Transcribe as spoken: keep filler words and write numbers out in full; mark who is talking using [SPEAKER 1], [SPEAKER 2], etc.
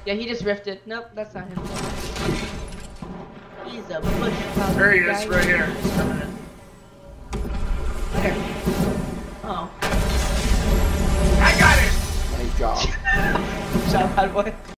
[SPEAKER 1] Yeah, he just rifted. Nope, that's not him. He's a bush.
[SPEAKER 2] There he is, right here. He's coming in.
[SPEAKER 1] Where? Oh.
[SPEAKER 2] I got it!
[SPEAKER 3] Nice job.
[SPEAKER 1] Shot bad boy.